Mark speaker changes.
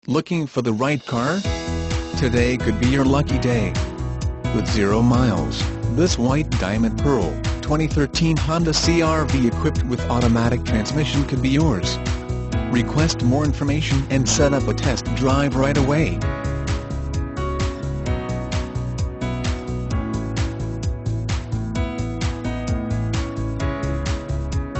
Speaker 1: Looking for the right car? Today could be your lucky day. With 0 miles, this white diamond pearl, 2013 Honda CR-V equipped with automatic transmission could be yours. Request more information and set up a test drive right away.